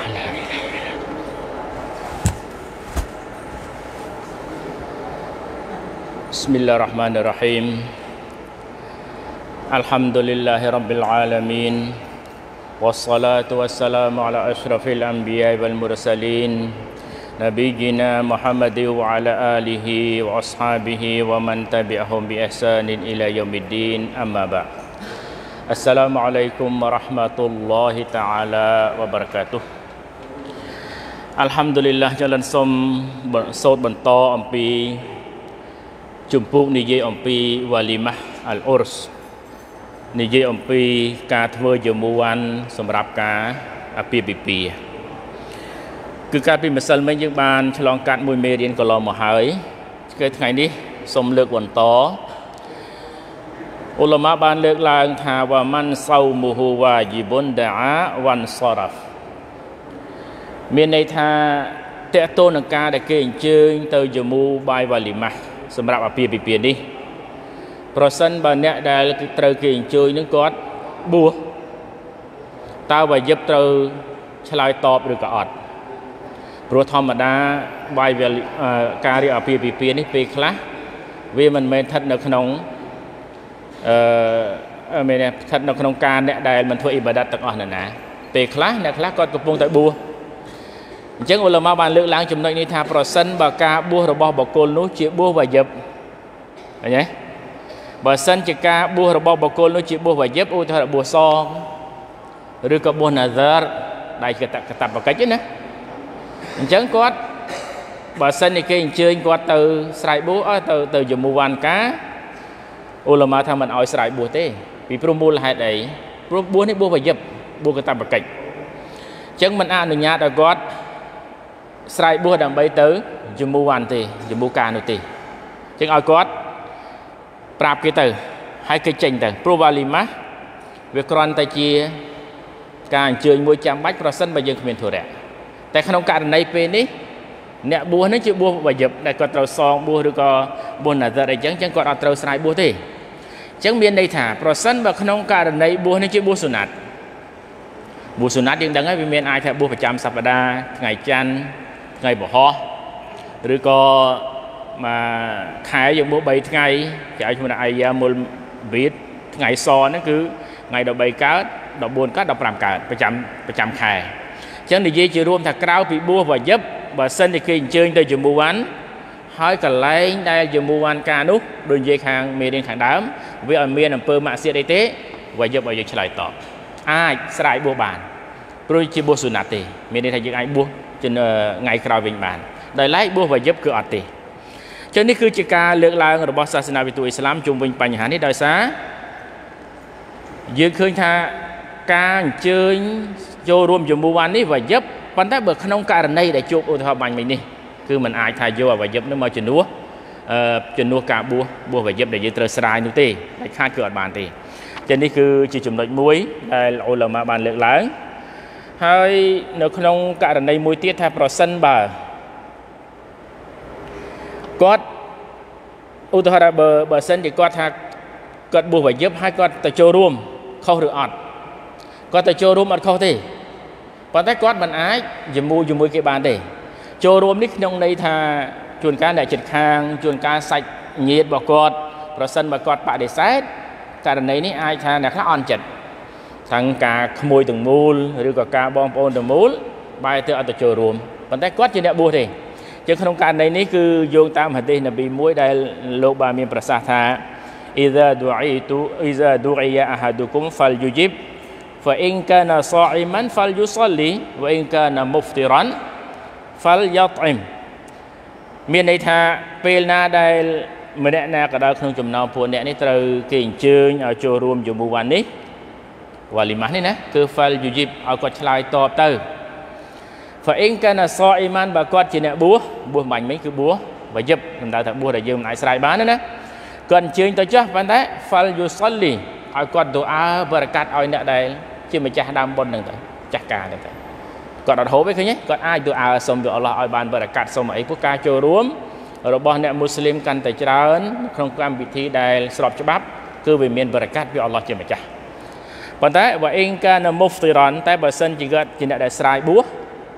Bismillahirrahmanirrahim. Alhamdulillahirabbil alamin. Wassalatu wassalamu ala asyrafil anbiya'i wal mursalin. Nabiyyina Muhammadin wa ala alihi wa ashabihi wa man tabi'ahum bi ihsanin ila yaumiddin. Amma ba'd. Assalamualaikum warahmatullahi taala wabarakatuh. Alhamdulillah ចលនសូមសូត្របន្តអំពីជំពូកនិយាយអំពីវ៉ាលីម៉ាស់អលអ៊ុរសនិយាយអំពីការធ្វើយមូវ៉ាន់សម្រាប់ការអាពាហ៍ពិពាហ៍គឺការពីម្សិលមិញយើងបានឆ្លងកាត់មួយមេរៀនកន្លងមកហើយគឺថ្ងៃនេះសូមលើកបន្តឧលមាបានលើកឡើងថាវ៉ាម៉ាន់សៅមូហ៊ូវ៉ាជីបុនដាអាវ៉ាន់សរ៉ាហ្វមានន័យថាតេតូននឹងការដែលគេអញ្ជើញទៅយមូបាយវ៉ាលីម៉ាស់សម្រាប់អាពាហ៍ពិពាហ៍នេះប្រសិនបើអ្នកដែលត្រូវគេអញ្ជើញនឹងគាត់បួសតើវាយឹបត្រូវឆ្លើយតបឬក៏អត់ព្រោះធម្មតាបាយការរៀបអាពាហ៍ពិពាហ៍នេះពេលខ្លះវាមិនមែនស្ថិតនៅក្នុងមានស្ថិតនៅក្នុងការអ្នកដែលមិនធ្វើអ៊ីបាដាតទាំងអស់ណាពេលខ្លះអ្នកខ្លះគាត់កំពុងតែបួសអញ្ចឹងឧលមាបានលើកឡើងចំណុចនេះថាប្រសិនបើការបួសរបស់បុគ្គលនោះជាបួសវាយឹបឃើញទេបើសិនជាការបួសរបស់បុគ្គលនោះជាបួសវាយឹបឧទាហរណ៍បួសសងឬក៏បួសណាហ្សារដែលជាកតបកិច្ចណាអញ្ចឹងគាត់បើសិនជាគេអញ្ជើញគាត់ទៅស្រ័យបួសទៅយមូវ៉ាន់កាឧលមាថាមិនឲ្យស្រ័យបួសទេពីព្រោះមូលហេតុអីព្រោះបួសនេះបួសវាយឹបបួសកតបកិច្ចអញ្ចឹងមិនអនុញ្ញាតឲ្យគាត់ស្រ័យបួសដើម្បីទៅយមូវ៉ាន់ទេយមូការនោះទេអញ្ចឹងឲ្យគាត់ប្រាប់គេទៅហើយគេចេញទៅព្រោះវ៉ាលីម៉ាស់វាគ្រាន់តែជាការអញ្ជើញមួយចាំបាច់ប្រសិនបើយើងគ្មានធុរៈតែក្នុងករណីពេលនេះអ្នកបួសនេះជាបួសវាយឹបដែលគាត់ត្រូវសងបួសឬក៏បួសណាហ្សារអីចឹងគាត់អត់ត្រូវស្រ័យបួសទេអញ្ចឹងមានន័យថាប្រសិនបើក្នុងករណីបួសនេះជាបួសសុណាត់បួសសុណាត់យើងដឹងហើយវាមានអាចថាបួសប្រចាំសប្តាហ៍ថ្ងៃច័ន្ទថ្ងៃពហុឬក៏មួយខែយើងបួស3ថ្ងៃគេឲ្យឈ្មោះថាអាយ៉ាមុលវីតថ្ងៃសហ្នឹងគឺថ្ងៃ13កើត14កើត15កើតប្រចាំខែអញ្ចឹងនិយាយជារួមថាក្រៅពីបួសវាយឹបបើសិនជាគេអញ្ជើញទៅយមូវ៉ាន់ហើយកន្លែងដែលយមូវ៉ាន់ការនោះដូចនិយាយខាងមេរៀនខាងដើមវាឲ្យមានអំពើម៉ាក់សៀតអីទេវាយឹបឲ្យយើងឆ្លើយតបអាចស្រ័យបួសបានព្រោះជាបួសសុណាត់ទេមានន័យថាយើងអាចបួសថ្ងៃក្រោយវិញបានដោយឡែកបួសវាយឹបគឺអត់ទេចឹងនេះគឺជាការលើកឡើងរបស់សាសនាវិទូអ៊ីស្លាមជុំវិញបញ្ហានេះដោយសារយើងឃើញថាការអញ្ជើញចូលរួមយមូវ៉ាន់នេះវាយឹបប៉ុន្តែបើក្នុងករណីដែលជួបឧទាហរណ៍បាញ់មិញនេះគឺมันអាចថាយកវាយឹបនេះមកជំនួសការបួសវាយឹបដែលយើងត្រូវស្រាយនោះទេតែខាតគឺអត់បានទេចឹងនេះគឺជាចំណុចមួយដែលឧលមាបានលើកឡើងហើយនៅក្នុងករណីមួយទៀតថាប្រសិនបើគាត់ឧទាហរណ៍បើសិនជាគាត់ថាគាត់បួសវាយឹបហើយគាត់ទៅចូលរួមខុសឬអត់គាត់ទៅចូលរួមអត់ខុសទេប៉ុន្តែគាត់មិនអាចជាមួយគេបានទេចូលរួមនេះក្នុងន័យថាជួនកាលអ្នកជិតខាងជួនកាលសាច់ញាតិរបស់គាត់ប្រសិនបើគាត់បដិសេធករណីនេះអាចថាអ្នកខ្លះអន់ចិត្តទាំងការក្មួយទាំងមូលឬក៏ការបងប្អូនទាំងមូលបែរទៅអត់ទៅចូលរួមប៉ុន្តែគាត់ជាអ្នកបួសទេជាក្នុងករណីនេះគឺយោងតាមហាឌីសនប៊ីមួយដែលលោកបានមានប្រសាសន៍ថាអ៊ីហ្សាឌូអ៊ីយ៉ាអាហាឌូគុមហ្វាល់យូជីបហ្វាអ៊ីនកាណាសអ៊ីម៉ាន់ហ្វាល់យូសលីវ៉ាអ៊ីនកាណាមុហ្វទីរ៉ាន់ហ្វាល់យ៉ាតអ៊ីមមានន័យថាពេលណាដែលម្នាក់ណាក៏ដោយក្នុងចំណោមពួកអ្នកនេះត្រូវគេអញ្ជើញឲ្យចូលរួមយមូវ៉ាន់នេះវ៉ាលីម៉ាស់នេះណាគឺហ្វាល់យូជីបឲ្យគាត់ឆ្លើយតបទៅហ្វាអ៊ីនកាណាសអ៊ីម៉ាន់បើគាត់ជាអ្នកបួសបាញ់មិញគឺបួសវាយឹបមិនដែលថាបួសដែលយើងមិនអាចស្រ័យបានណាគាត់អញ្ជើញទៅចុះប៉ុន្តែហ្វាល់យូសលីឲ្យគាត់ទូអាបរកាត់ឲ្យអ្នកដែលជាម្ចាស់ដើមបុណ្យហ្នឹងទៅចាស់ការហ្នឹងទៅគាត់អត់ហូបទេឃើញទេគាត់អាចទូអាសុំពីអល់ឡោះឲ្យបានបរកាត់សុំអីព្រោះការចូលរួមរបស់អ្នកមូស្លីមកាន់តែច្រើនក្នុងកម្មវិធីដែលស្របច្បាប់គឺវាមានបរកាត់ពីអល់ឡោះជាម្ចាស់ប៉ុន្តែបើអ៊ីនកាណាមុហ្វទីរ៉ាន់តែបើសិនជាគាត់ជាអ្នកដែលស្រាយបួស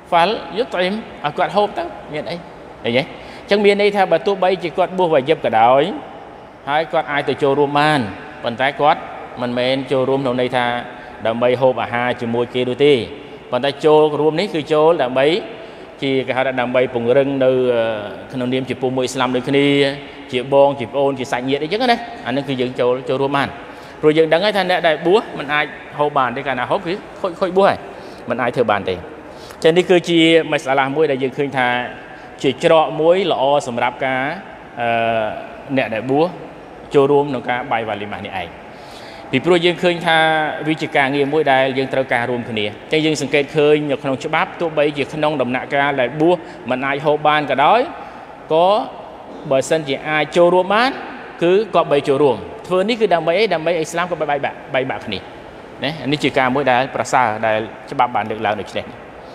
phá giúp tụi em ở quạt hộp đó miền ấy vậy nhé chẳng miền đây theo bà tu bay chỉ quạt buộc và dập cả đói hai quạt ai từ châu Roman còn tái quạt mình men châu Rom trong đây tha đầm bay hộp à hai chỉ môi kia đôi tì còn tái châu Rom nàyคือchâu đầm bay chỉ cái hai đầm bay phùng rừng từ khăn niệm chỉ phùng môi Islam từ khi chỉ bong chỉ ôn chỉ sạch nhiệt đấy chứ cái này anh ấyคือchâu Roman rồi dừng đắng ấy thành đại búa mình ai hộp bàn đây cả nào hộp cái khôi búa này mình ai thừa bàn tiền cho nênคือchỉ mà sẽ làm môi đại dừng khơi tha chỉ cho môi lọ sầm rạp cá nẹt đại búa châu Rom nó cá bay vào liềm này aiពីព្រោះយើងឃើញថាវិជាការងារមួយដែលយើងត្រូវការរួមគ្នាចឹងយើងសង្កេតឃើញនៅក្នុងច្បាប់ទោះបីជាក្នុងដំណាក់កាលដែលបួសមិនអាចហូបបានក៏ដោយក៏បើសិនជាអាចចូលរួមបានគឺក៏បីចូលរួមធ្វើនេះគឺដើម្បីអីដើម្បីអ៊ីស្លាមក៏បែកបាក់គ្នាណានេះជាការមួយដែលប្រសើរដែលច្បាប់បានលើកឡើងដូចនេះ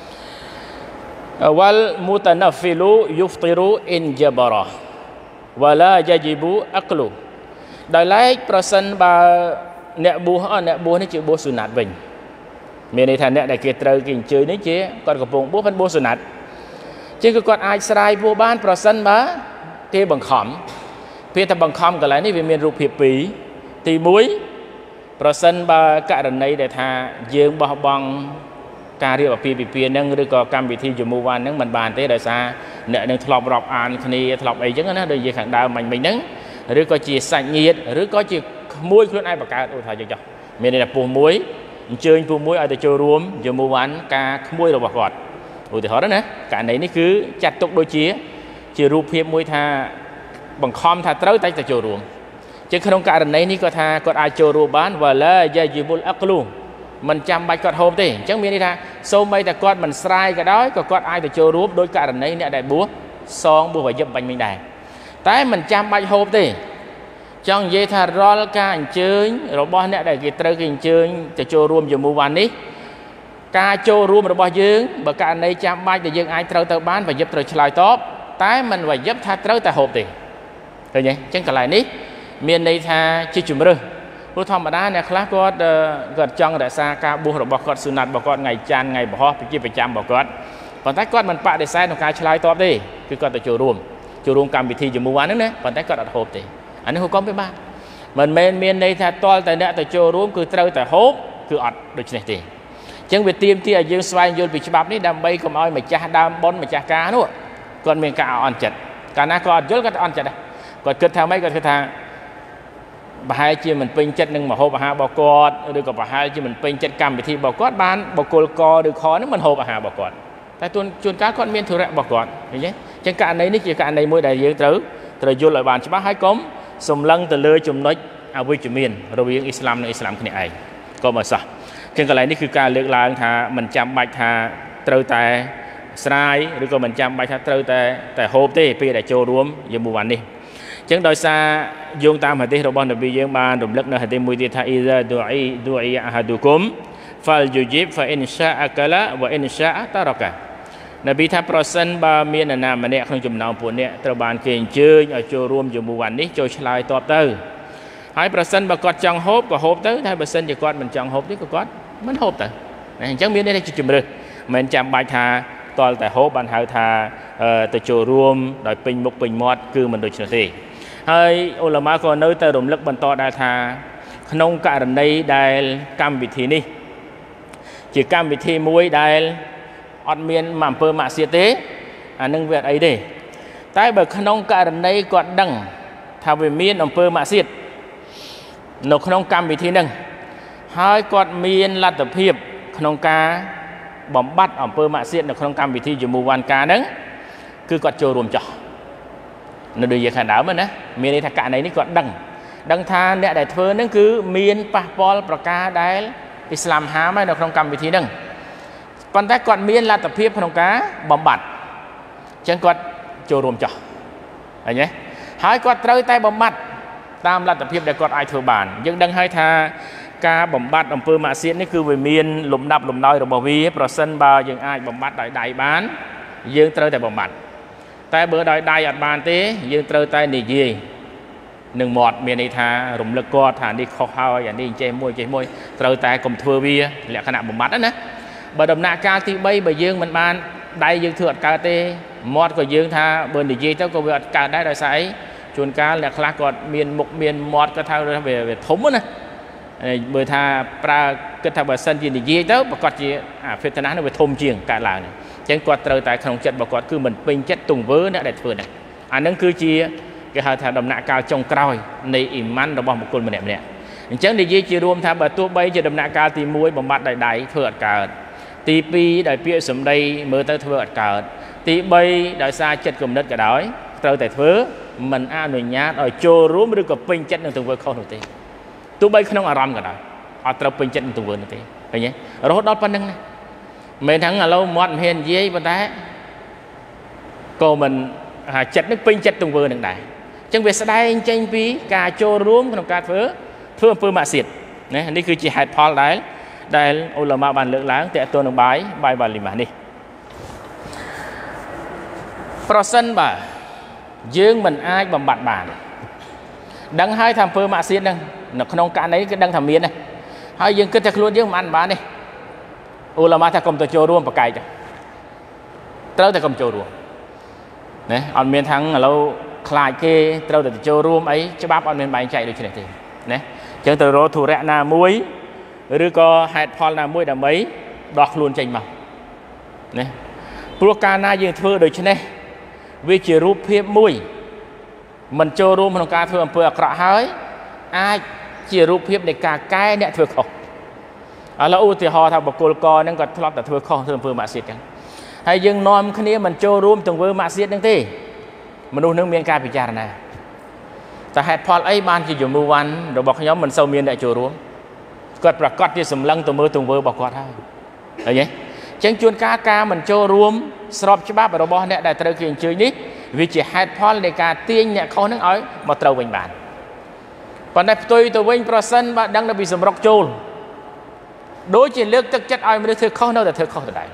វ៉ាល់មូតាណាហ្វីលូយុហ្ទីរូអ៊ីនជាបារ៉ាវ៉ាឡាយ៉ាជីបូអក្លូដោយឡែកប្រសិនបើអ្នកបួសនេះជាបួសសុណាត់វិញមានន័យថាអ្នកដែលគេត្រូវគេអញ្ជើញនេះជាគាត់កំពុងបួសបួសសុណាត់ជាងគឺគាត់អាចស្រាយបួសបានប្រសិនបើគេបង្ខំពេលតែបង្ខំកន្លែងនេះវាមានរូបភាពពីរទី1ប្រសិនបើករណីដែលថាយើងបោះបង់ការរៀបអាពាហ៍ពិពាហ៍ហ្នឹងឬក៏កម្មវិធីជំនួសវ៉ាន់ហ្នឹងមិនបានទេដោយសារអ្នកនឹងធ្លាប់រាប់អានគ្នាធ្លាប់អីចឹងណាដូចជាខាងដើមមិញហ្នឹងឬក៏ជាសាច់ញាតិឬក៏ជាក្មួយខ្លួនឯងបង្កើតឧទាហរណ៍ចឹងចុះមានន័យថាពុះមួយអញ្ជើញពុះមួយឲ្យទៅចូលរួមជាមួយវ៉ាន់ការក្មួយរបស់គាត់ឧទាហរណ៍ណាករណីនេះគឺចាត់ទុកដូចជារូបភាពមួយថាបង្ខំថាត្រូវតែចូលរួមជាងក្នុងករណីនេះគាត់ថាគាត់អាចចូលរួមបានវ៉ាឡាយ៉ាជីបុលអក្លូមិនចាំបាច់គាត់ហូបទេអញ្ចឹងមានន័យថាសូម្បីតែគាត់មិនស្រាយក៏ដោយក៏គាត់អាចទៅចូលរួមដោយករណីអ្នកដែលបួសសងបួសវាយឹបបាញ់មិញដែរតែមិនចាំបាច់ហូបទេចង់និយាយថារាល់ការអញ្ជើញរបស់អ្នកដែលគេត្រូវគេអញ្ជើញទៅចូលរួមជាមួយវ៉ាន់នេះការចូលរួមរបស់យើងបើករណីចាំបាច់ដែលយើងអាចត្រូវទៅបានវាយឹបត្រូវឆ្លើយតបតែមិនវាយឹបថាត្រូវតែហូបទេឃើញទេអញ្ចឹងកន្លែងនេះមានន័យថាជាជំរឿសព្រោះធម្មតាអ្នកខ្លះគាត់ចង់រក្សាការបួសរបស់គាត់សុណាត់របស់គាត់ថ្ងៃច័ន្ទថ្ងៃពហុជាប្រចាំរបស់គាត់ប៉ុន្តែគាត់មិនបដិសេធក្នុងការឆ្លើយតបទេគឺគាត់ទៅចូលរួមកម្មវិធីជាមួយវ៉ាន់ហ្នឹងណាប៉ុន្តែគាត់អត់ហូបទេអានេះហូបក៏មិនបានមិនមែនមានន័យថាតលតែអ្នកទៅចូលរួមគឺត្រូវតែហូបគឺអត់ដូចនេះទេអញ្ចឹងវាទាមទារឲ្យយើងស្វែងយល់ពីច្បាប់នេះដើម្បីកុំឲ្យម្ចាស់ដើមបុណ្យម្ចាស់ការនោះគាត់មានការអន់ចិត្តកាលណាគាត់អត់យល់គាត់អន់ចិត្តដែរគាត់គិតថាម៉េចគាត់គិតថាប្រហែលជាមិនពេញចិត្តនឹងម្ហូបអាហាររបស់គាត់ឬក៏ប្រហែលជាមិនពេញចិត្តកម្មវិធីរបស់គាត់បានបកគលកឬខនឹងមិនហូបអាហាររបស់គាត់តែជួនកាលគាត់មានធុរៈរបស់គាត់ឃើញទេអញ្ចឹងករណីនេះជាករណីមួយដែលយើងត្រូវយល់ឲ្យបានច្បាស់ហើយកុំសម្លឹងទៅលើចំណុចអវិជ្ជមានរវាងអ៊ីស្លាមនិងអ៊ីស្លាមគ្នាឯងក៏មិនសោះជាងកន្លែងនេះគឺការលើកឡើងថាមិនចាំបាច់ថាត្រូវតែស្រាយឬក៏មិនចាំបាច់ថាត្រូវតែហូបទេពេលដែលចូលរួមជាមួយវ៉ាន់នេះអញ្ចឹងដោយសារយោងតាមហាឌីសរបស់នប៊ីយើងបានរំលឹកនៅហាឌីសមួយទៀតថាអ៊ីហ្សាឌូអ៊ីអាហាឌូគុមហ្វាល់យូជីបហ្វាអ៊ីនសាអកាឡាវ៉ាអ៊ីនសាតារ៉កានប៊ីថាប្រសិនបើមាននរណាម្នាក់ក្នុងចំណោមពួកអ្នកត្រូវបានគេអញ្ជើញឲ្យចូលរួមជាមួយវ៉ាន់នេះចូលឆ្លើយតបទៅហើយប្រសិនបើគាត់ចង់ហូបក៏ហូបទៅតែបើសិនជាគាត់មិនចង់ហូបទេក៏គាត់មិនហូបទៅអញ្ចឹងមានន័យថាជាជំរឿសមិនចាំបាច់ថាតលតែហូបបានហៅថាទៅចូលរួមដោយពេញមុខពេញមាត់គឺមិនដូចនោះទេហើយអ៊ុលម៉ាក៏នៅតែរំលឹកបន្តដែរថាក្នុងករណីដែលកម្មវិធីនេះជាកម្មវិធីមួយដែលអត់មានអំពើម៉ាក់សៀតទេអានឹងវាអត់អីទេតែបើក្នុងករណីគាត់ដឹងថាវាមានអំពើម៉ាក់សៀតនៅក្នុងកម្មវិធីហ្នឹងហើយគាត់មានលទ្ធភាពក្នុងការបំបត្តិអំពើម៉ាក់សៀតនៅក្នុងកម្មវិធីជាមួយវ៉ាន់ការហ្នឹងគឺគាត់ចូលរួមចោះនៅដូចជាខាងដើមណាមានន័យថាករណីនេះគាត់ដឹងថាអ្នកដែលធ្វើហ្នឹងគឺមានប៉ះពាល់ប្រការដែលអ៊ីស្លាមហាមហើយនៅក្នុងកម្មវិធីហ្នឹងប៉ុន្តែគាត់មានលទ្ធភាពក្នុងការបំបត្តិអញ្ចឹងគាត់ចូលរួមចោះឃើញទេហើយគាត់ត្រូវតែបំបត្តិតាមលទ្ធភាពដែលគាត់អាចធ្វើបានយើងដឹងហើយថាការបំបត្តិអំពើម៉ាក់សៀតនេះគឺវាមានលំដាប់លំដោយរបស់វាប្រសិនបើយើងអាចបំបត្តិដោយដៃបានយើងត្រូវតែបំបត្តិតែបើដោយដៃអត់បានទេយើងត្រូវតែនិយាយនឹងមាត់មានន័យថារំលឹកគាត់ថានេះខុសហើយអានេះចេះមួយត្រូវតែកុំធ្វើវាលក្ខណៈបំបត្តិណាបើដំណាក់កាលទី3បើយើងមិនបាន đai dương thượng cao tê mót của dương tha bên để gì tao có việc cả đai đời sải chuồn cá là khác còn miền mục miền mót có thao về thúng á bởi tha pra cái thằng bà sân gì để gì tao bà còn chỉ phê tân nó về thôm chiềng cả là chẳng quạt trời tại không chất bà còn cứ mình pin chất tùng vớ nữa để thừa này nó cứ chia cái hai thằng đầm nạ cao trong còi này ỉm man rồi bằng một con mình đẹp nè chẳng để gì chỉ rùm tham bà tua bay cho đầm nạ cao thì muối bằng mặt đại thừa cả tí pi đại pia sầm đây mơ tới thừa cả tí bay đại xa chất cùng đất cả đói trời tại thừa mình ăn người nhát ở chô rúm được có pin chất được từng vơ không được tiền tua bay không ở ram cả đó ở trâu pin chất được từng vơ được tiền phải nhé rồi đó phân năng này mấy tháng là lâu mót hiền dễ bên tay cô mình chất nước pin chất từng vơ được đại chẳng việc sai tranh phí cả chô rúm trong cả thưa phương mạ xịt này đâyคือchỉ hạt Paul đấy đây ulama bàn lượng láng tệ tôn bài và lima đi person bà dương mình ai bằng bạn bản đăng hai tham phương mạ xịt đăng nó không cả đấy cái đăng thầm miến này hai dương cứ thật luôn dương mà ăn bán đi ulama ta cầm tờ chô rúm và cài cho tới ta cầm chô rúm này on miền thắng là lâu khai kê trâu từ châu rùm ấy cho bác on bên bài chạy được chuyện này thì nè chẳng từ đó thủ rẽ na muối rồi có hạt phòn na muối đã mấy đọt luôn chành màu nè procana dương thưa được chuyện này vì chỉ rúp hiệp muối mình châu rùm mình ca thưa vừa cọ hơi ai chỉ rúp hiệp để cả cái nè thưa không là u thì họ thằng bậc cô co nên còn lọt là thưa không thưa vừa mạ xịt hay dương nom cái này mình châu rùm từng vừa mạ xịt đang thế mình nuôi nước miên ca bị chả nè,แต่ head Paul ไอ้บ้านที่อยู่เมื่อวันเราบอกย้อมมันเศร้าเมียนได้โจรวมก็ประกอบที่สำลังตัวมือตัวเวอร์บอกว่าได้อะไรเงี้ยจังชวนกามันโจรวมสอบฉบับเราบอกเนี่ยได้ตระเกียงชื่อนี้วิจิ head Paul ในการเตี้ยเนี่ยเขานั่งอ้อยมาตระเวนบ้านปนในตัวเวงประสันบ้านดังได้bịสมรกโจรโดยจีเลือกจัดอ้อยไม่ได้เธอเข้าเน่าแต่เธอเข้าแต่ใด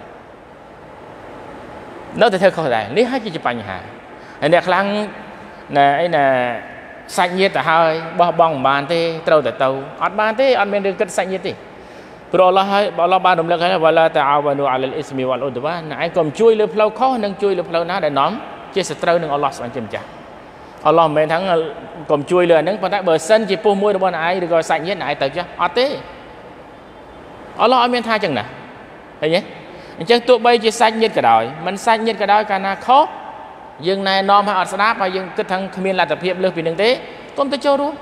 เน่าแต่เธอเข้าแต่ใดนี่ให้จีจะปัญหาอันนี้ครั้งน่ะไอ้น่ะสัญญาแต่หายบ้องบานที่เต่าแต่เต่าอัดบานที่อันเป็นเรื่องกัดสัญญาที่เพราะเราให้เราบานดมเล็กให้ว่าเราแต่เอาวานูอัลลอิสมีวัลอุดวะนายกรมช่วยหรือเพลาข้อหนึ่งช่วยหรือเพลาหน้าได้น้อมเจสเตอร์หนึ่งอัลลอฮ์สันจิมจ่าอัลลอฮ์เป็นทั้งกรมช่วยเลยนั่งพอได้เบอร์เซนจีปูมวยดบนไอ้หรือก็สัญญาไหนแต่จ้ะอัดที่อัลลอฮ์เอาเมียนท่าจังน่ะเห็นไหมจังตัวใบจีสัญญาก็ได้มันสัญญาก็ได้การนาข้อยังในนอมให้อัศนาไปยังกระทั่งขมิ้นลาตะเพียบเลือกปีหนึ่งเต้ก้มตะโจรู้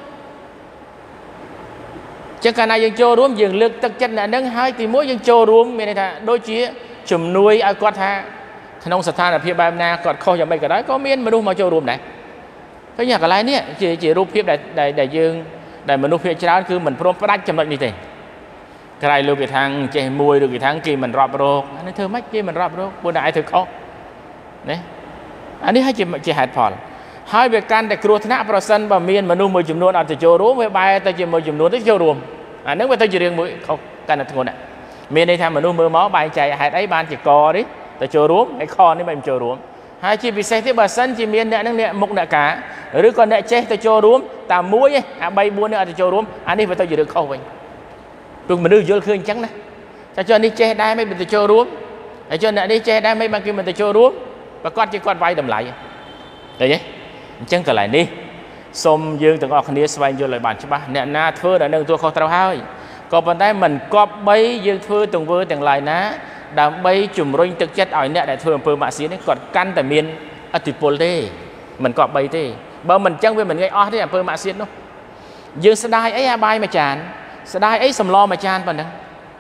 จังการนายยังโจรู้ยังเลือกตะจันน่ะนั่งหายตีมุ้ยยังโจรู้มีในท่าโดยชี้จุ่มนุ้ยไอ้กอดท่าขนมสถานตะเพียบแบบนากอดข้อยังไม่ก็ได้ก็เมียนมาดูมาโจรู้ไหนก็อยากอะไรเนี่ยจีรูปเพียบได้ยังได้มนุษย์เพียบช้าคือเหมือนพร้อมประดับจำนวนนี้เต้ใครรู้กี่ทางเจมวยรู้กี่ทางกี่มันรอบโรคอันนี้เธอไม่กี่มันรอบโรคบนไหนเธอเขาเนี่ยอันนี้ให้จีหัดพอลให้เบิกการแต่ครัวธนาประสันบะเมียนมนุษย์มือจำนวนอาจจะโจรู้ไว้ใบแต่จีมือจำนวนที่โจรวมอันนั้นเป็นตัวจีเรียงมือเขาการทั้งหมดอ่ะเมียนในทางมนุษย์มือหมอใบใจหัดไอ้บานจีกอดิแต่โจรวมไอ้คอนี่มันโจรวมให้จีพิเศษที่ประสันจีเมียนเนี่ยนั่งเนี่ยมุกเนี่ยกะหรือก่อนเนี่ยเจ๊แต่โจรวมตามมุ้ยใบบัวเนี่ยอาจจะโจรวมอันนี้เป็นตัวจีเรียงเข้าไปตรงมนุษย์เยอะขึ้นจังนะแต่จนนี่เจ๊ได้ไม่เป็นตัวโจรวมไอ้จนเนี่ยนี่เจ๊ได้ไม่บางทีมันตัวโจรวมประกอบจีกอดใบดำไหลได้ยังจังก็ไหลนี่สมยืนถึงออกคนนี้สบายยืนเลยบานใช่ปะเนี่ยนาเธอแต่หนึ่งตัวเขาเท่าไหร่ก็ปัจจัยมันกอบใบยืนเธอตรงเวอร์แต่งไหลนะดำใบจุ่มริงตึกเจ็ดอ่อยเนี่ยแต่เธอเพิ่มมาสีนี่กอดกันแต่เมียนอติโพลเต้มันกอบใบเต้บ่มันจังเว้ยมันไงอ้อที่เพิ่มมาสีนู้ยืนสดายไอ้ใบมาจานสดายไอ้สำล้อมาจานปะนั่ง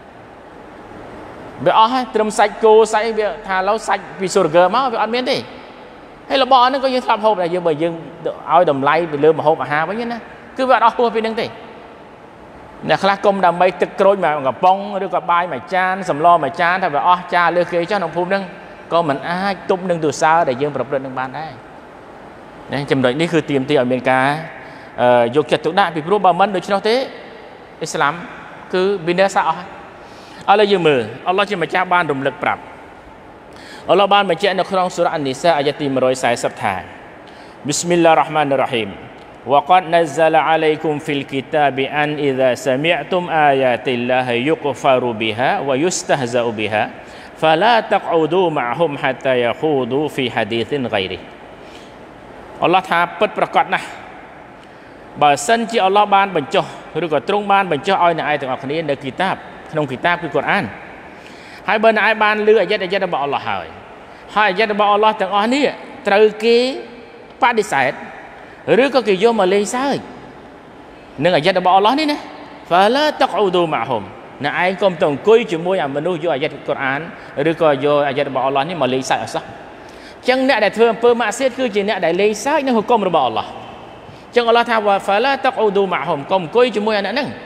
เบออ้อให้เติมใส่กูใส่เบอทาแล้วใส่วิสุรเกอร์มาเบออันเมียนดิให้เราบอกนั่นก็ยังทำหกแต่ยังเบอยังเอาดำไล่ไปเริ่มมาหกมาหาไว้ยังนะคือแบบเอาหัวไปนั่งติเนี่ยคลากรมดำใบตึกโกรยมากับปองหรือกับใบมาจานสำล้อมาจานถ้าแบบอ้อจานเลือกเคยเจ้าหนุ่มภูมินั่งก็เหมือนตุ้มหนึ่งตัวซาแต่ยังปรับเปลี่ยนหนึ่งบานได้เนี่ยจำเลยนี่คือเตรียมที่อเมริกายกจัดตุกได้ปีพรุ่งบามันโดยเฉพาะเทอิสลามคือบินเดซ่าอะไรยืมมืออัลลอฮ์จะมาจ้าบ้านดมเลิกปรับอัลลอฮ์บ้านมาเจาะในครองสุรานิสาอายะที่140บิสมิลลาห์เราะห์มานิรเราะฮีม وقد نزل عليكم في الكتاب أن إذا سمعتم آيات الله يكفر بها ويستهزأ بها فلا تقعدوا معهم حتى يخوضوا في حديث غيره អល់ឡោះថាពិតប្រាកដណាស់បើសិនជាអល់ឡោះបានបញ្ចុះឬក៏ទ្រង់បានបញ្ចុះឲ្យអ្នកឯងទាំងអស់គ្នានៅគីតាបក្នុងគីតាបគឺកូរ៉ានហើយបើអ្នកឯងបានលឺអាយ៉ាតរបស់អល់ឡោះហើយអាយ៉ាតរបស់អល់ឡោះទាំងអស់នេះត្រូវគេបដិសេធឬក៏គេយកមកលេងសើចនឹងអាយ៉ាតរបស់អល់ឡោះនេះណា فلا تقعدوا معهم អ្នកឯងកុំទៅអង្គុយជាមួយអាមនុស្សយកអាយ៉ាតកូរ៉ានឬក៏យកអាយ៉ាតរបស់អល់ឡោះនេះមកលេងសើចអត់សោះចឹងអ្នកដែលធ្វើអំពើម៉ាក់សៀតគឺជាអ្នកដែលលេងសើចនឹងហុគមរបស់អល់ឡោះចឹងអល់ឡោះថា فلا تقعدوا معهم កុំអង្គុយជាមួយអាអ្នកហ្នឹង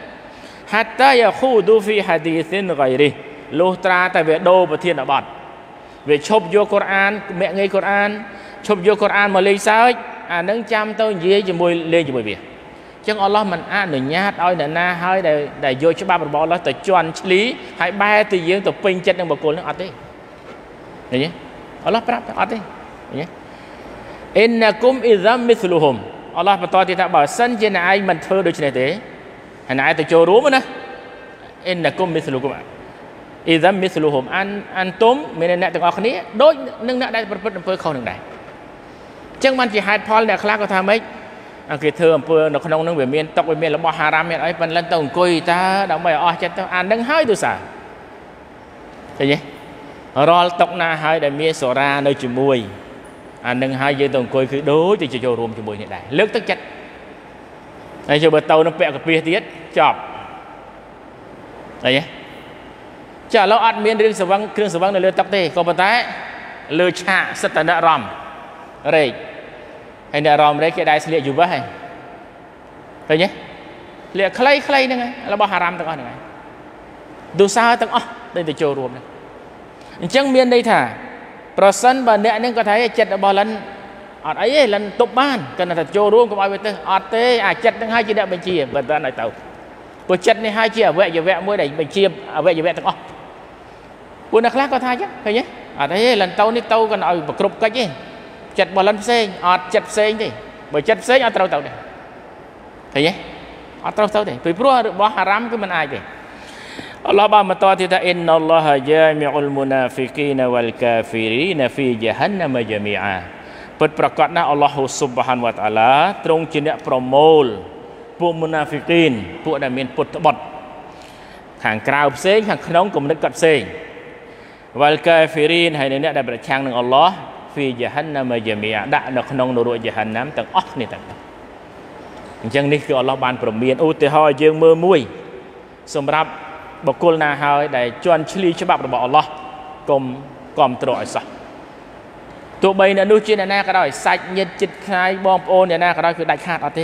حتى يخوضوا في حديث غيره លុះត្រាតែវាដូរប្រធានបទវាឈប់យកកូរ៉ានមាក់ងាយកូរ៉ានឈប់យកកូរ៉ានមកលេងសើចអានឹងចាំទៅនិយាយជាមួយលេងជាមួយវាចឹងអល់ឡោះមិនអនុញ្ញាតឲ្យអ្នកណាហើយដែលយកច្បាប់របស់អល់ឡោះទៅជន់ឈ្លីហើយបែរទៅយើងទៅពេញចិត្តនឹងបុគ្គលនឹងអត់ទេឃើញទេអល់ឡោះប្រាប់អត់ទេឃើញទេអ៊ីនណាគុមអ៊ីហ្សាមិស្លូហុមអល់ឡោះបន្តទៀតថាបើសិនជាអ្នកឯងមិនធ្វើដូច្នេះទេហើយអ្នកឯងទៅចូលរួមណាអ៊ីនណាគុមមិស្លូគុមអ៊ីហ្សាមិស្លូហុមអានតុមមានអ្នកទាំងអស់គ្នាដូចនឹងអ្នកដែលប្រព្រឹត្តអំពើខុសនឹងដែរចឹងបានជាហេតុផលអ្នកខ្លះក៏ថាម៉េចគេធ្វើអំពើនៅក្នុងនឹងវាមានតុកវាមានរបស់ហារ៉ាមមានអីប៉ុន្តែទៅអង្គុយតើដើម្បីឲ្យអស់ចិត្តទៅអានឹងហើយទោះសាឃើញទេរាល់តុកណាហើយដែលមានសូរ៉ានៅជាមួយអានឹងហើយយើងទៅអង្គុយគឺដូចទៅចូលរួមជាមួយនេះដែរលើកទឹកចិត្តហើយចូលបើទៅនឹងពាក់កាពីទៀតចប់ឃើញទេចាឥឡូវអត់មានរឿងស្វឹងគ្រឿងស្វឹងនៅលើតុកទេក៏ប៉ុន្តែលើឆាកសិតតនរំរែកហើយអ្នករំរែកគេដែរស្លៀកយូវហើយឃើញទេស្លៀកខ្លីៗហ្នឹងហើយរបស់ហារ៉ាមទាំងអស់ហ្នឹងហើយទូសើទាំងអស់ដែលទៅចូលរួមហ្នឹងអញ្ចឹងមានន័យថាប្រសិនបើអ្នកហ្នឹងក៏ថាចិត្តរបស់លិនអត់អីទេលិនទប់បានគាត់ថាចូលរួមកុំឲ្យវាទៅអត់ទេអាចិត្តហ្នឹងហើយជាអ្នកបញ្ជាបើតើឲ្យទៅព្រោះចិត្តនេះហើយជាអវយវៈមួយដែលបញ្ជាអវយវៈទាំងអស់ពួកអ្នកខ្លះក៏ថាអញ្ចឹងឃើញទេអត់អីទេលិនទៅនេះទៅគាត់ឲ្យប្រគ្រប់កិច្ចទេចិត្តរបស់លិនផ្សេងអត់ចិត្តផ្សេងទេបើចិត្តផ្សេងអត់ត្រូវទៅទេឃើញទេអត់ត្រូវទៅទេពីព្រោះរបស់ហារ៉ាមគឺមិនអាចទេអល់ឡោះបានបន្តទៀតថាអ៊ីនអល់ឡោះជាមីអ៊ុលមុណាហ្វិកីនវលកាហ្វីរីនហ្វីជហន្នមជមីអាពិតប្រាកដណាស់អល់ឡោះស៊ុបហានវតាអាឡាទ្រង់ជាអ្នកប្រមូលពួកមុណាហ្វិកីនពួកដែលមានពុតត្បុតខាងក្រៅផ្សេងខាងក្នុងគំនិតគាត់ផ្សេងវលកាហ្វីរីនហើយអ្នកដែលប្រឆាំងនឹងអល់ឡោះហ្វីជហន្នមជមីអាដាក់នៅក្នុងនរកជហន្នមទាំងអស់គ្នាទាំងអញ្ចឹងនេះគឺអល់ឡោះបានប្រមានឧទាហរណ៍យើងមើលមួយសម្រាប់បុគ្គលណាហើយដែលជន់ឈ្លីច្បាប់របស់អល់ឡោះកុំគ្រប់គ្រងឲ្យសោះទោះបីអ្នកនោះជាអ្នកណាក៏ដោយសាច់ញាតិជិតខាយបងប្អូនអ្នកណាក៏ដោយគឺដាច់ខាតអត់ទេ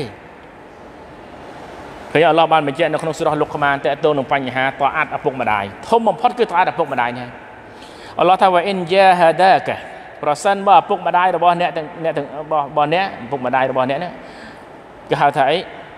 ឃើញអល់ឡោះបានបញ្ជាក់នៅក្នុងសូរ៉ាលុកម៉ានតើតើនឹងបញ្ហាតអាត់ឪពុកម្ដាយធំបំផុតគឺតអាត់ឪពុកម្ដាយនេះអល់ឡោះថាវ៉ាអ៊ីនយ៉ាហាដាកាប្រសិនបើឪពុកម្ដាយរបស់អ្នករបស់អ្នកឪពុកម្ដាយរបស់អ្នកនេះគេហៅថាអី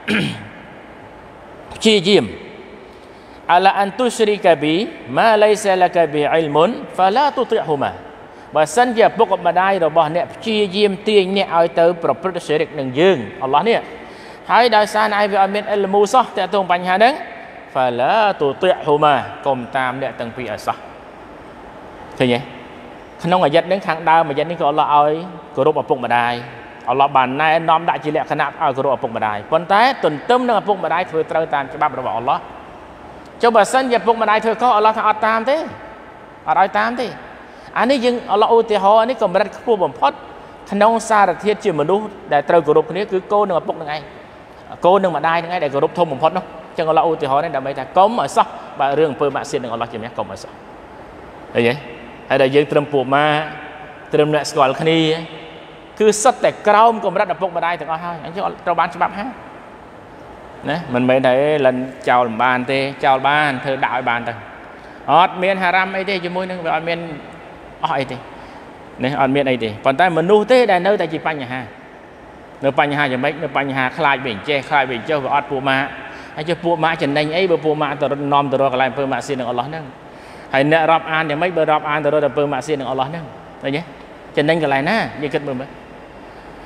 ព្យាយាមអាឡាអានទុស្រីកាប៊ីម៉ាឡៃសាឡាកាប៊ីអ៊ីលមុនហ្វាឡាទុតិហ៊ូម៉ាបើសិនជាឪពុកម្ដាយរបស់អ្នកព្យាយាមទាញអ្នកឲ្យទៅប្រព្រឹត្តសិរិកនឹងយើងអល់ឡោះនេះហើយដោយសារឯងវាអត់មានអិលមូសោះតើតើបញ្ហាហ្នឹងហ្វាឡាទុតិហ៊ូម៉ាកុំតាមអ្នកទាំងពីរឲ្យសោះឃើញទេក្នុងអាយ៉ាត់ហ្នឹងខាងដើមអាយ៉ាត់នេះក៏អល់ឡោះឲ្យគោរពឪពុកម្ដាយអល់ឡោះបានណែនាំដាក់ជាលក្ខណៈឲ្យគោរពឪពុកម្ដាយប៉ុន្តែទន្ទឹមនឹងឪពុកម្ដាយធ្វើត្រូវតាមច្បាប់របស់អល់ឡោះចុះបើសិនជាឪពុកម្ដាយធ្វើខុសអល់ឡោះថាអត់តាមទេអត់ឲ្យតាមទេអានេះយើងអល់ឡោះឧទាហរណ៍នេះកម្រិតខ្ពស់បំផុតក្នុងសារធាតុជាមនុស្សដែលត្រូវគោរពគ្នាគឺកូននិងឪពុកនឹងឯងកូននិងម្ដាយនឹងឯងដែលគោរពធំបំផុតនោះចឹងអល់ឡោះឧទាហរណ៍នេះដើម្បីថាកុំឲ្យសោះបើរឿងអំពើម៉ាក់សៀតនឹងអល់ឡោះជំនះកុំឲ្យសោះឃើញទេហើយដែលយើងត្រឹមពួកម៉ាត្រឹមអ្នកស្គាល់គ្នាគឺសុទ្ធតែក្រោមកម្រិតឪពុកម្ដាយទាំងអស់ហើយអញ្ចឹងត្រូវបានច្បាប់ហើយណាមិនមែនថាលិនចោលមិនបានទេចោលបានធ្វើដាក់ឲ្យបានទៅអត់មានហារ៉ាមអីទេជាមួយនឹងវាអត់មានអស់អីទេនេះអត់មានអីទេប៉ុន្តែមនុស្សទេដែលនៅតែជាបញ្ហានៅបញ្ហាយ៉ាងម៉េចនៅបញ្ហាខ្លាចវិញចេះខ្លាចវិញចុះវាអត់ពួកម៉ាហើយចុះពួកម៉ាចំណេញអីបើពួកម៉ាទៅនាំទៅរកកន្លែងអំពើម៉ាក់សៀតនឹងអល់ឡោះហ្នឹងហើយអ្នករាប់អានយ៉ាងម៉េចបើរាប់អានទៅរកអំពើម៉ាក់សៀតនឹងអល់ឡោះហ្នឹងឃើញទេចំណេញកន្លែងណាយើងគិតមើលមើល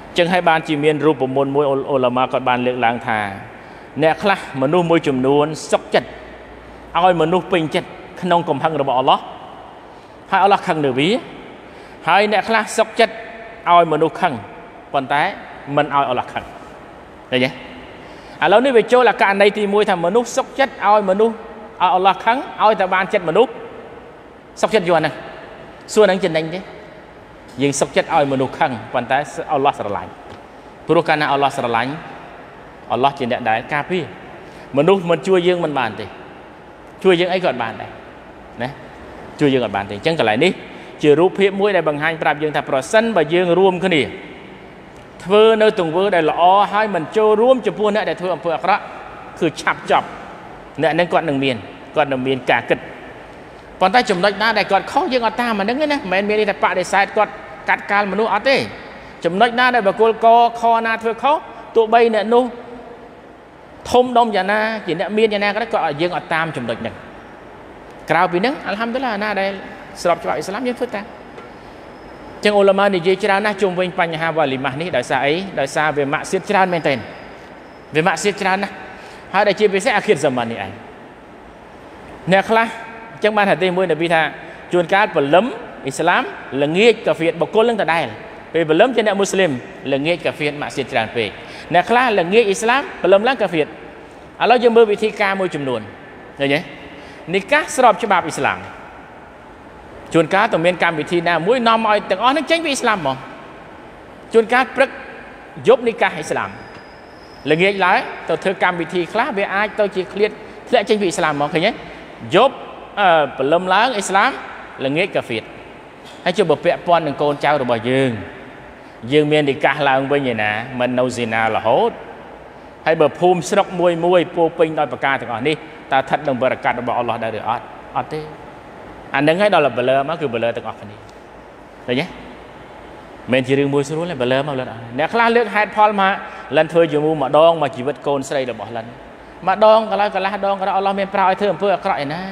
ចឹងឲ្យបានជាមានរូបមន្តមួយអូឡាម៉ាគាត់បានលើកឡើងថាអ្នកខ្លះមនុស្សមួយចំនួនសុខចិត្តឲ្យមនុស្សពេញចិត្តក្នុងកំហឹងរបស់អល់ឡោះហើយអល់ឡោះខឹងនៅវាហើយអ្នកខ្លះសុខចិត្តឲ្យមនុស្សខឹងប៉ុន្តែមិនឲ្យអល់ឡោះខឹងឃើញទេឥឡូវនេះវាចូលករណីទី1ថាមនុស្សសុខចិត្តឲ្យមនុស្សឲ្យអល់ឡោះខឹងឲ្យតែបានចិត្តមនុស្សសុខចិត្តយល់ហ្នឹងសួរនឹងចំណេញទេយើងសុខចិត្តឲ្យមនុស្សខឹងប៉ុន្តែអល់ឡោះស្រឡាញ់ព្រោះកាលណាអល់ឡោះស្រឡាញ់អល់ឡោះជាអ្នកដែលការពារមនុស្សមិនជួយយើងមិនបានទេជួយយើងអីក៏អត់បានដែរណាជួយយើងអត់បានទេអញ្ចឹងកន្លែងនេះជារូបភាពមួយដែលបង្ហាញប្រាប់យើងថាប្រសិនបើយើងរួមគ្នាធ្វើនៅទង្វើដែលល្អហើយមិនចូលរួមចំពោះអ្នកដែលធ្វើអំពើអាក្រក់គឺឆាប់ចប់អ្នកនឹងគាត់នឹងមានការគិតប៉ុន្តែចំណុចណាដែលគាត់ខុសយើងអត់តាមអាហ្នឹងណាមិនមែនមានតែបដិសេធគាត់កាត់កាលមនុស្សអត់ទេចំណុចណាដែលបកគលកខណាធ្វើខុសទោះបីអ្នកនោះធំដុំយ៉ាងណាជាអ្នកមានយ៉ាងណាក៏ដោយគាត់យើងអត់តាមចំណុចហ្នឹងក្រៅពីហ្នឹងអัลហាំឌុលឡាណាដែលស្របច្បាប់អ៊ីស្លាមយើងធ្វើតាមចឹងអ៊ូឡាម៉ានិយាយច្រើនណាស់ជុំវិញបញ្ហាវ៉ាលីម៉ាស់នេះដោយសារអីដោយសារវាម៉ាក់សៀតច្រើនមែនទែនវាម៉ាក់សៀតច្រើនណាស់ហើយដែលជាពិសេសអាខិរហ្សាម៉ាននេះឯងអ្នកខ្លះចឹងបានហាឌីសមួយនប៊ីថាជួនកាលព្រលឹមអ៊ីស្លាមល្ងាចកាហ្វៀតបុគ្គលនឹងដដែលពេលព្រលឹមជាអ្នកមូស្លីមល្ងាចកាហ្វៀតម៉ាក់សៀតច្រើនពេកអ្នកខ្លះល្ងាចអ៊ីស្លាមព្រលឹមឡើងកាហ្វៀតឥឡូវយើងមើលវិធីការមួយចំនួនឃើញទេនិកាសស្របច្បាប់អ៊ីស្លាមជួនកាលទៅមានកម្មវិធីណាមួយនាំឲ្យទាំងអស់នឹងចេញពីអ៊ីស្លាមហ្មងជួនកាលព្រឹកយប់និកាសអ៊ីស្លាមល្ងាចឡើងទៅធ្វើកម្មវិធីខ្លះវាអាចទៅជាឃ្លាតធ្លាក់ចេញពីអ៊ីស្លាមហ្មងឃើញទេយប់ព្រលឹមឡើងអ៊ីស្លាមល្ងាចកាហ្វៀតហើយជួបពាក់ព័ន្ធនឹងកូនចៅរបស់យើងមាននិកាសឡើងវិញឯណាមិននៅស៊ីណារហូតហើយបើភូមិស្រុកមួយពោពេញដោយប្រការទាំងអស់នេះតើស្ថិតនឹងបរិកាត់របស់អល់ឡោះដែរឬអត់ទេអានឹងហើយដល់បលឺមកគឺបលឺទាំងអស់គ្នាឃើញទេមិនជារឿងមួយស្រួលទេបលឺមកលិនអស់អ្នកខ្លះលើកហេតុផលមកលិនធ្វើជាមួយម្ដងមកជីវិតកូនស្រីរបស់លិនម្ដងកន្លះដងក៏អល់ឡោះមានប្រោឲ្យធ្វើអំពើអាក្រក់ឯណា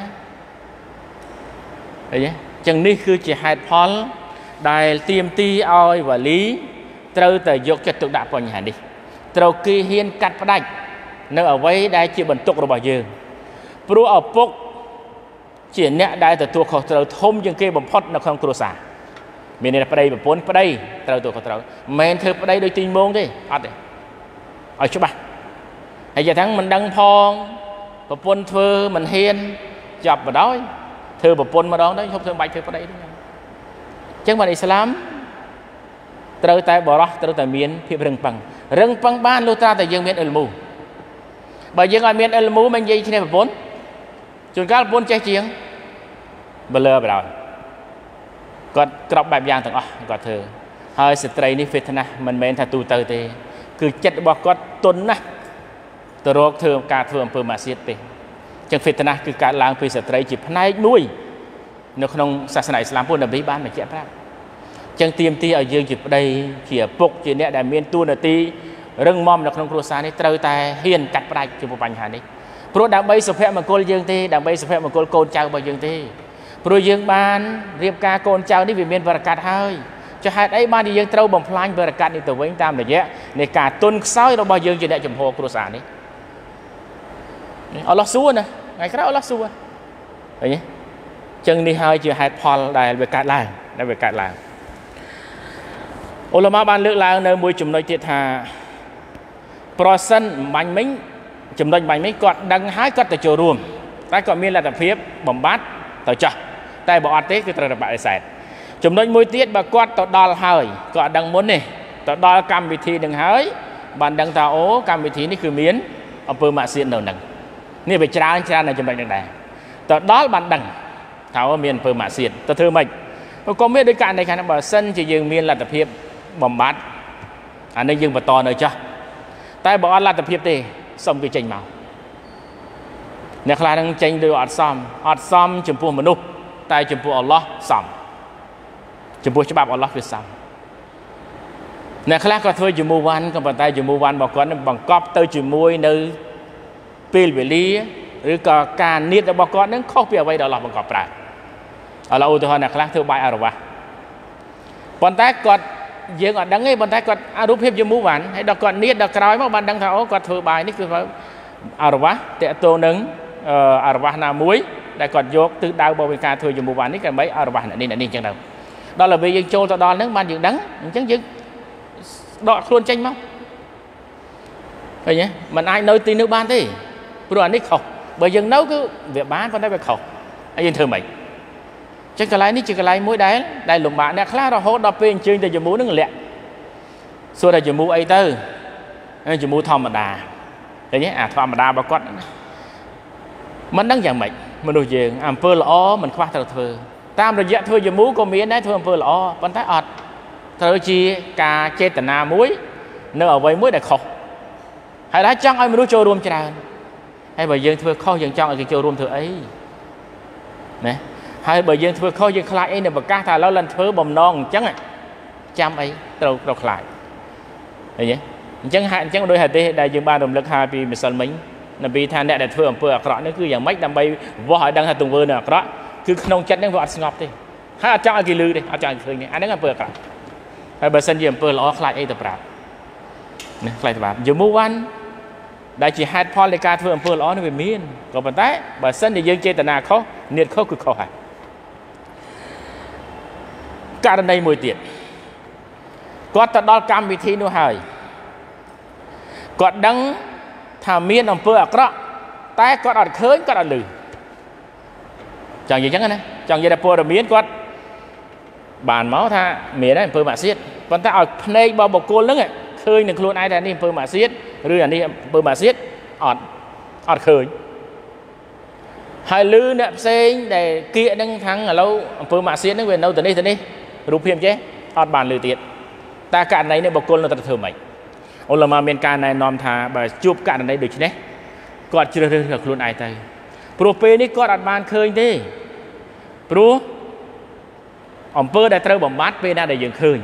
ឃើញទេចឹងនេះគឺជាហេតុផលដែលទាមទារឲ្យវ៉ាលីត្រូវតែយកចិត្តទុកដាក់បញ្ហានេះត្រូវគេហ៊ានកាត់ផ្ដាច់នៅអ្វីដែលជាបន្ទុករបស់យើងព្រោះឪពុកជាអ្នកដែលទទួលខុសត្រូវធំជាងគេបំផុតនៅក្នុងគ្រួសារមានអ្នកប្តីប្រពន្ធប្តីត្រូវទទួលខុសត្រូវមិនមែនធ្វើប្តីដោយទីងមងទេអត់ទេឲ្យច្បាស់ហើយយ៉ាងហ្នឹងមិនដឹងផងប្រពន្ធធ្វើមិនហ៊ានចាប់បដ ாய் ធ្វើប្រពន្ធម្ដងទៅខ្ញុំធ្វើបាច់ធ្វើប្តីទេអញ្ចឹងបានអ៊ីស្លាមត្រូវតែបរោះត្រូវតែមានភាពរឹងប៉ឹងបានលុះត្រាតែយើងមានអ៊ីលមូបើយើងអត់មានអ៊ីលមូមិននិយាយឈ្នះប្រពន្ធជួនកាលប្រពន្ធចេះជាងបលឺបដ ாய் គាត់ក្របបែបយ៉ាងទាំងអស់គាត់ធ្វើហើយស្ត្រីនេះហ្វីតណាស់មិនមែនថាទូទៅទេគឺចិត្តរបស់គាត់ទន់ណាស់ទៅរកធ្វើការធ្វើអំពើម៉ាស៊ីតទេចឹងហ្វីតណាស់គឺកើតឡើងពីស្ត្រីជាផ្នែកមួយនៅក្នុងសាសនាអ៊ីស្លាមពុទ្ធនប៊ីបានបញ្ជាក់ប្រាប់ចឹងទាមទារឲ្យយើងជាប្តីជាឪពុកជាអ្នកដែលមានតួនាទីរឹងមាំនៅក្នុងគ្រួសារនេះត្រូវតែហ៊ានកាត់ផ្ដាច់ចំពោះបញ្ហានេះព្រោះដើម្បីសុភមង្គលយើងទេដើម្បីសុភមង្គលកូនចៅរបស់យើងទេព្រោះយើងបានរៀបការកូនចៅនេះវាមានបរិកាត់ហើយចុះហេតុអីបានយើងត្រូវបំផ្លាញបរិកាត់នេះទៅវិញតាមរយៈនៃការទុនខ្សោយរបស់យើងជាអ្នកចំហគ្រួសារនេះអល់ឡោះសួរណាថ្ងៃក្រោយអល់ឡោះសួរឃើញទេចឹងនេះហើយជាហេតុផលដែលវាកើតឡើងអ៊ូឡាម៉ាបានលើកឡើងនៅមួយចំណុចទៀតថាប្រសិនបាញ់មិញចំណុចបាញ់មិញគាត់ដឹងហើយគាត់ទៅចូលរួមតែគាត់មានលទ្ធភាពបំបត្តិទៅចាស់តែបើអត់ទេគឺត្រូវតែបដិសេធចំណុចមួយទៀតបើគាត់ទៅដល់ហើយគាត់ដឹងមុននេះទៅដល់កម្មវិធីនឹងហើយបានដឹងថាអូកម្មវិធីនេះគឺមានអំពើម៉ាក់សៀតនៅនឹងនេះវាច្រើននៅចំណុចនឹងដែរទៅដល់បានដឹងថាអូមានអំពើម៉ាក់សៀតទៅធ្វើម៉េចក៏មានដូចករណីខាងបើសិនជាយើងមានលទ្ធភាពបំបត្តិអានេះយើងបន្តនៅចាស់តែបើអត់លទ្ធភាពទេសុំគេចេញមកអ្នកខ្លះនឹងចេញដោយអត់សមចំពោះមនុស្សតែចំពោះអល់ឡោះសមចំពោះច្បាប់អល់ឡោះគឺសមអ្នកខ្លះក៏ធ្វើជាមួយវ៉ាន់ក៏ប៉ុន្តែជាមួយវ៉ាន់របស់គាត់នឹងបង្កប់ទៅជាមួយនៅពេលវេលាឬក៏ការនៀតរបស់គាត់នឹងខុសពីអ្វីដែលអល់ឡោះបង្កប់ប្រើឥឡូវឧទាហរណ៍អ្នកខ្លះធ្វើបាយអរវ៉ាប៉ុន្តែគាត់ dương ở đắng ấy bàn tay còn rút hiệp dương mũ ván hay đọc còn niết đọc còi mà bàn đăng thảo còn thừa bài ní cứ phải arwah tệ tô nứng arwah na muối đại còn dốt từ đau bao bên ca thừa dương mũ ván ní cái mấy arwah này đi chẳng đâu đó là vì dương châu tao đo nứng bàn dương đắng chẳng dưng đọ luôn tranh móc phải nhé mình ai nơi tin nước ban thế rồi anh ấy khẩu bởi dương nấu cứ việc bán con tay về khẩu anh dương thừa mày chắc cái này ní chỉ cái này mỗi đấy đại lục bạn này khá là hốt đập bên trên thì chỉ muốn nó lẹ xưa là chỉ muốn ấy tư chỉ muốn thom mà đà đấy nhé thom mà đà bao quát mình đang giảng mệnh mình đồ gì phơi lõ mình khoa thật thơ tam rồi dạ thôi chỉ muốn có miếng đấy thôi phơi lõ con thái ọt thơ chi cà chê tận na muối nơi ở với muối đại khổ hay đã chăng ai mới nói trôi luôn tràn hay bởi dương thưa kho dương trong ở cái trôi luôn thưa ấy nè hay bởi dương thưa kho dương khai ấy này mà các thà lâu lần thưa bầm non chẳng à chăm ấy đâu đâu lại đấy nhé chẳng đôi hạt tê đại dương ba đồng lực hai vì mình sân mình là vì than đại thưa ở cọ nó cứ dạng mấy đam bay võ hỏi đang hạt tùng vơ nè cọ cứ nông chất nó võ ngọc đi hay cho cái lư đi cho cái khơi này anh đang vừa cọ hay bởi sân dương vừa ló lại ấy tập rạp này lại tập rạp dương mua văn đại chỉ hai pol để ca thưa vừa ló nó về miên còn bản tay bởi sân thì dương chơi tận nào khó nhiệt khó cực khó hại cả đây mùi tiền có tận đó cam vị thi nó hơi có đắng thà miên ông phơi đó tay có đọt khơi có đọt lử chẳng gì chẳng này chẳng gì là phơi miên có bàn máu tha miên đấy phơi mà xiết còn ta ở đây bao bọc cô lưng ấy khơi được luôn ai đây đi phơi mà xiết rồi đi phơi mà xiết ọt khơi hai lư nè sen để kia đang thắng ở lâu phơi mà xiết nó về đâu từ đi rụp hiểm chứ ọt bàn lử tiền ta cả này này bọc cô nó thật thừa mày ôn là mà miền ca này nòm thà bà chụp cả này được chứ đấy còn chưa được luôn ai tay pro pe này có đặt bàn khơi thế pro ông pơ đã trâu bầm bát pe na để dừng khơi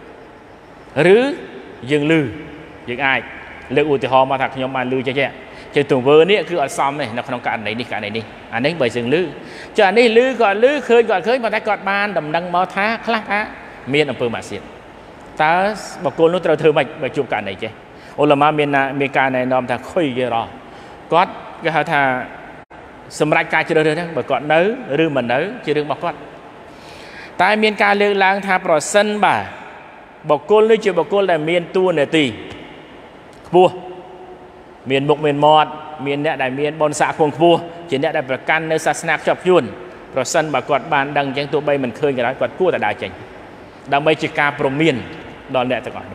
rứ dừng lư dừng ai lư u thì họ mà thật nhóm mà lư cho chứ chơi tùng vơ này cứ ở xóm này nó không cả này đi anh ấy bởi dừng lư cho anh ấy lư gọi lư khơi gọi khơi mà ta còn bàn đầm đăng máu thá khác á miền ông pơ mà xiết ta bọc cô nó trâu thừa mạch và chụp cả này chứ ôn là mà miền ca này nòm thà khơi kia rồi có cái họ thà sầm rạch ca chưa được đấy bởi còn nấu rư mình nấu chưa được bọc con tại miền ca lương lang thà bỏ sân bà bọc cô lưu chưa bọc cô là miền tu này tì vua miền mục miền mọt miền nẹt đại miền bon xạ cuồng vua chỉ nẹt đại bậc căn nơi sa snack chọc chuồn bỏ sân bà còn bàn đằng chẳng tụ bay mình khơi cái đó còn cua tại đại chỉnh đằng bay chỉ ca pro miền đòn nẹt tại gọi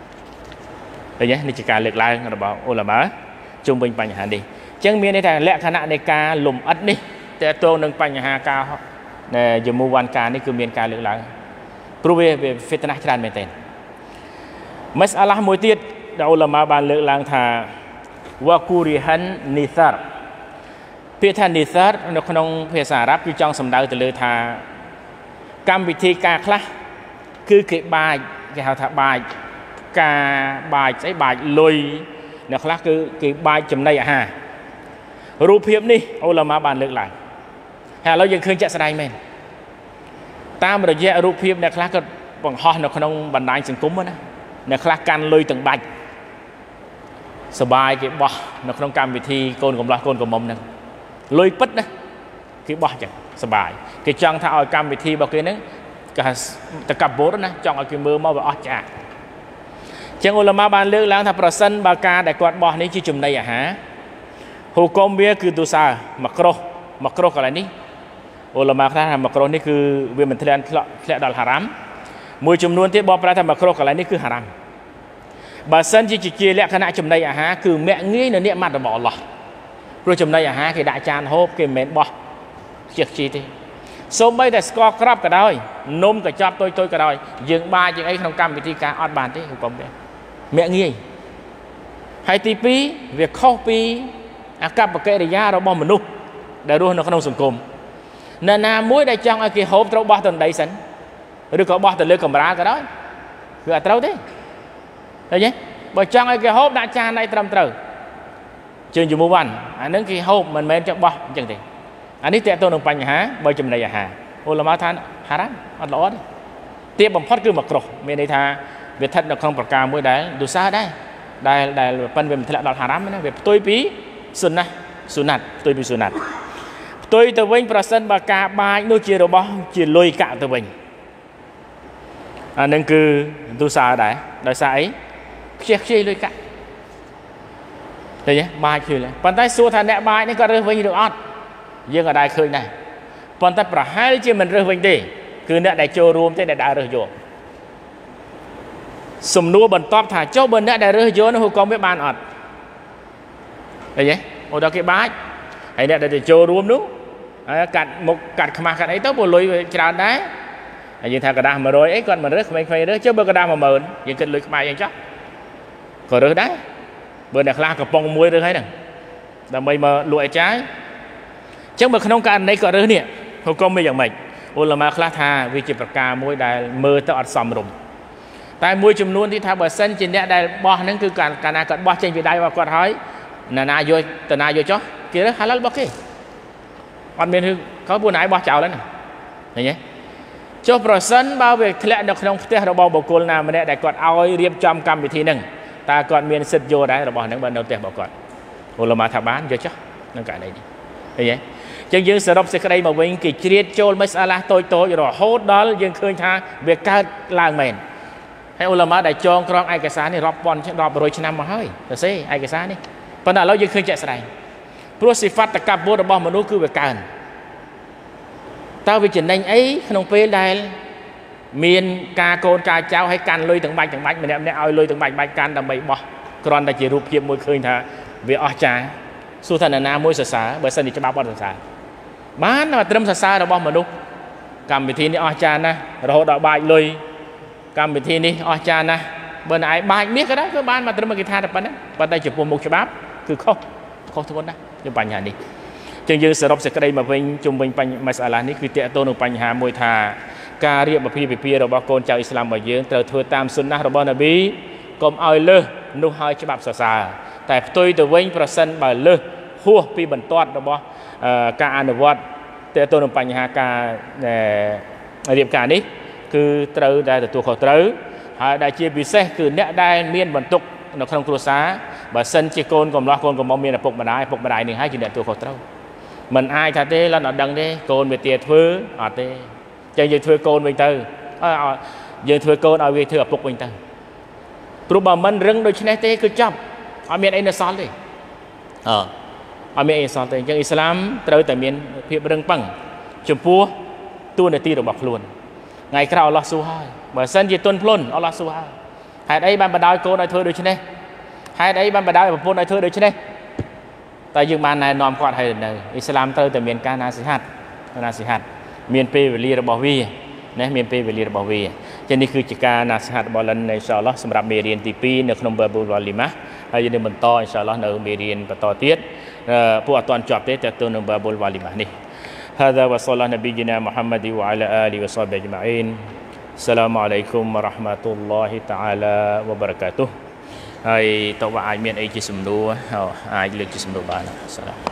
đấy nhéนี่ chỉ ca lược laiเราบอกโอละมาจุ่มเป็นปัญหาดีจังมีในทางและขณะในการหลุมอัดนี่แต่ตัวหนึ่งปัญหากาเนี่ยอยู่มูวันการนี่คือมีการเลือกหลังปรูเวฟิตนะชราเมเตนมัสอัลลอฮ์มวยตีดเราละมาบานเลือกหลังทาวากูริฮันนิซาร์เพื่อท่านนิซาร์ในขนมภาษาอาหรับคือจ้องสำเนาแต่เลยทากรรมวิธีการคลาคือเก็บบายจะหาถาบายกาบายใช้บายลอยนะครับคือบายจำได้ฮะรูปเพียบนี่เอาละมาบานเลือกหลายฮะเรายังเคยจะแสดงไหมตามระยะรูปเพียบนะครับก็บังฮอในขนมบันไดสังคมนะนะครับการลอยต่างใบสบายเก็บบ่ในขนมการวิธีโกนกับลาโกนกับมอมนั่นลอยปึ๊ดนะเก็บบ่จังสบายเก็บจังถ้าเอาการวิธีบอกเกนั้นก็ตะกับโบสนะจังเอาเก็บมือมาแบบอ๋อจ้าจังอุลามะบานเลือกล้างทับประสันบากาแต่กอดบ่อนี้ชื่อจุ่มในอะฮะฮูกอมเบียคือตัวซามักโรอะไรนี่อุลามะท่านทำมักโรนี่คือเวียนมันทะเลทะเลดอลฮารัมมวยจำนวนที่บ่อประทานมักโรอะไรนี่คือฮารัมบาสันที่จิเจและคณะจุ่มในอะฮะคือแม่งี้ในเนี่ยมาแต่บ่อหรอเพราะจุ่มในอะฮะคือđạiจานโฮบคือเมนบ่เจียกจีที่สมัยแต่สกอร์ครับก็ได้นมกับจับตัวก็ได้ยิงบายิงไอ้ขนมกรรมวิธีการอดบานที่ฮูกอมเบียแม่งี้ให้ตีปีเวียเข้าปีอากับปะเกยยาเราบ่มนุษย์ได้รู้ในขนมสังคมนามุ้ยได้จังไอ้กี่โฮบเราบ่ตันใดสันหรือก็บ่ตันเลือกกำราก็ได้คือเราที่ได้ยังบ่จังไอ้กี่โฮบได้จานในตรำเตอเชิญอยู่มู่วันอันนั้นกี่โฮบมันไม่จะบ่จังทีอันนี้แต่ตัวหนึ่งปัญหาบ่จำได้ฮะอุลามะท่านฮารัมอัลลอฮ์เทียบบ่มพอดคือมักรุเมในทา việc thật nó không bậc cao mới đấy đủ sao đấy đây phân về thật là haram này về tôi bí sunat tôi bí sunat tôi từ vinh person bậc cao bài nuôi chia đồ bò chia lôi cạo từ vinh nên cứ đủ sao đấy đời sao ấy chia lôi cạo đây nhé bài chia này bàn tay xua thằng nẹt bài này có rơi vinh được ăn dương ở đây khơi này bàn tay bả hai chia mình rơi vinh đi cứ nẹt đại châu rùm thế đại rơi vô sum nua bẩn top thả châu bên nẹt đại rơi vô nó hồi con biết bàn ọt đây nhé hồi đó cái bài hay nẹt đại châu rùm đúng cắt khăm cắt ấy tao bộ lôi tràn đấy nhưng thằng cái đam mà rồi ấy con mà rớt phải rớt chứ bữa cái đam mà mờn nhưng cái lưỡi mai anh chắc còn rớt đấy bữa này la cặp bông muối rớt thấy nè đam mây mà lụi trái chứ mà không cần đấy còn rớt nè không công bây giờ mình ôn là mà khla tha vì chỉ bạc ca muối đài mưa tao ăn sầm rụng tại muối chùm luôn thì thà bờ sân trên đĩa đài bo nó cứ cả nào còn bo trên vị đài và còn hỏi na vô từ na vô chó kia đó halal bọc kì còn bên hư có buôn ái bo chào đấy này nhé cho person bao về lẽ được không thể đâu bao bọc cồn nào mà để còn ao riêng trong cầm vị trí nâng ta còn miền sệt vô đấy là bỏ những bên đầu tiên bảo còn ôn là mà thà bán vô chó nó cả đây này nhé chân dương sẽ đọc sẽ đây mà mình kịch triết trôi mấy ala tôi rồi hốt đó dương khơi tha việc ca làng mền hay ulama đại cho con ai cái sáng này rập bòn chứ rập rồi cho năm mà hơi là gì ai cái sáng đi phần nào lâu dương khơi chạy sài prosifat ta cặp vô bom mà nó cứ việc càn tao vì chuyện này ấy không phê đây miền ca côn ca cháu hay can lôi từng bạch mình em ao lôi từng bạch can đầm bầy bò còn đại chỉ rụp hiệp môi khơi tha việc ở trái su thần là nam môi sả bởi sân thì cho bao bò sả bán mà trâm sả đâu bom mà đúng cầm vị thi này ở trái na rồi đợi bài lôi cầm vị thi này ở trái na bên này bài biết cái đó cứ bán mà trâm mà cái tha được bên đây chụp một cái bắp cứ không thôi đó như bạn nhà đi chân dương sẽ đọc sẽ đây mà vinh chung vinh bánh mà là ní cứ tiện tôn được bánh hà môi thà ca riêng mà phi rồi bao con chào Islam mà dương từ thừa tam sunnah rồi bao nabi cùng ai lơ nu hai cho bạp sả tại tôi từ vinh person bà lơ hua phi bẩn toát rồi bao ca an vật tiện tôn được bánh hà ca riêng cả ní cứ từ đây từ tuổi khổ từ đại chia bị xe cứ nẹt đai miên bẩn tục nó không cua xá bà sân chia côn còn lo côn còn mong miên là phục mà đại này hai chuyện đại tuổi khổ từ mình ai thà thế là nó đăng thế côn về tiệt phứ ở thế chơi giờ thuê côn bình tư giờ thuê côn ở về thừa phục bình tư rồi bà mình rừng đôi chân thế cứ chấp ở miền ấy nó xót đi ở miền ấy xót thì chân Islam tới tại miền phía rừng bằng chụp pua tu để ti được bọc luôn ngày sau Allah su hai bà sân chỉ tuân phun Allah su hai hai đấy ban bà đào côn ở thuê đôi chân này hai đấy ban bà đào phun ở thuê đôi chân này tại dương ban này nòm quạt hay là Islam tới từ miền Ca Nasihat miền P về Lia Bảo Vi nè miền P về Lia Bảo Vi cho nênคือ Ca Nasihat របស់ lần này inshallah សម្រាប់មេរៀនទី 2 នៅក្នុង Babul Walimah ហើយយើងនឹងបន្ត inshallah នៅមេរៀនបន្តទៀតពួកអត់ទាន់ចប់ទេតទៅនឹង Babul Walimah នេះ هذا وصلى نبينا محمد وعلى آله وصحبه أجمعين السلام عليكم ورحمة الله تعالى وبركاته ហើយតើអាចមានអីជាសំណួរអាចលើកជាសំណួរបាន